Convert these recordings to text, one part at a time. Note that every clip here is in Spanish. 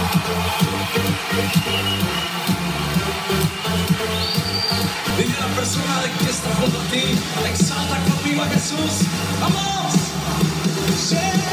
Dile a la persona de que está junto a ti, exalta conmigo a Jesús. ¡Vamos! ¡Sí!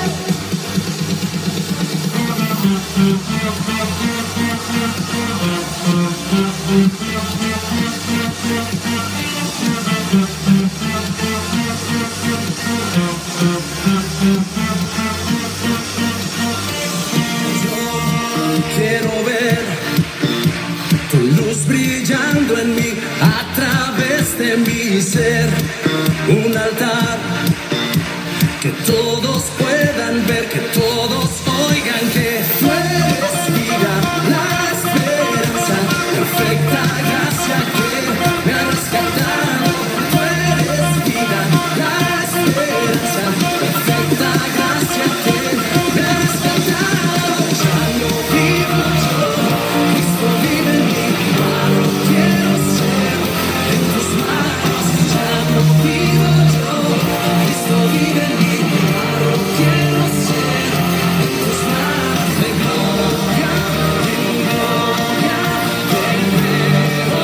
Quiero ver tu luz brillando en mí, a través de mi ser, un altar que todos puedan ver, que todos oigan que tú eres vida, la esperanza, perfecta gracia que me ha rescatado. Tú eres vida, la esperanza, perfecta gracia que me ha rescatado. Ya no vivo yo, Cristo vive en mí, ahora quiero ser en tus manos. Ya no vivo yo, Cristo vive en mí, ahora quiero ser en tus manos. De gloria en gloria te veo,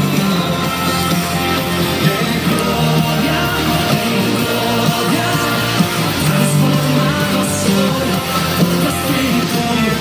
de gloria en gloria, transformado soy por tu Espíritu.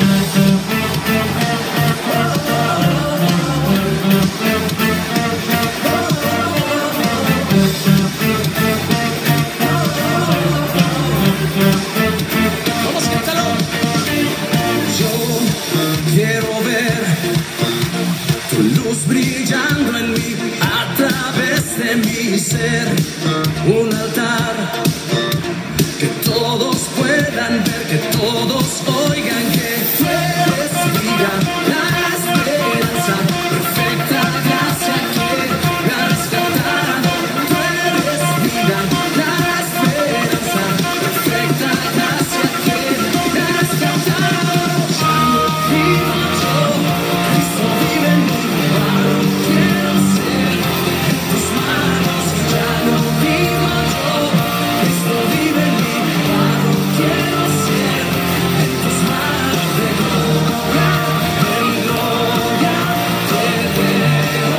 Vamos, cántalo. Yo quiero ver tu luz brillando en mí, a través de mi ser, un altar que todos puedan ver, que todos oigan que tú eres vida, la esperanza, perfecta gracia que me ha rescatado. Tú eres vida, la esperanza, perfecta gracia que me ha rescatado. Ya no vivo yo, Cristo vive en mí, ahora quiero ser en tus manos. Ya no vivo yo, Cristo vive en mí, ahora quiero ser en tus manos. De gloria en gloria te veo,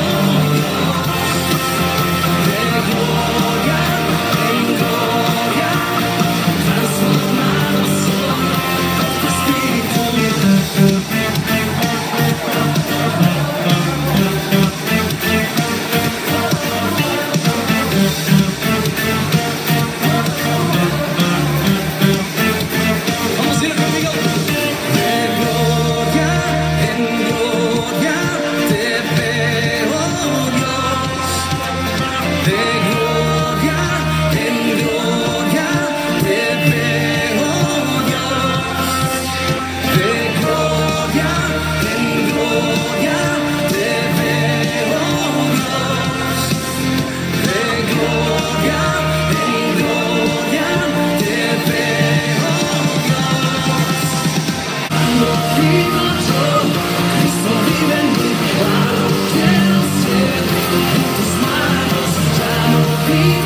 de gloria en gloria, transformado soy por tu Espíritu. Vamos a ir conmigo. De gloria en gloria te veo, Dios. De gloria en gloria te veo, Dios. De gloria en gloria te veo, Dios. De gloria en gloria te veo, Dios. No vivo yo, Cristo vive en mí, ahora quiero ser en tus manos. Ya no vivo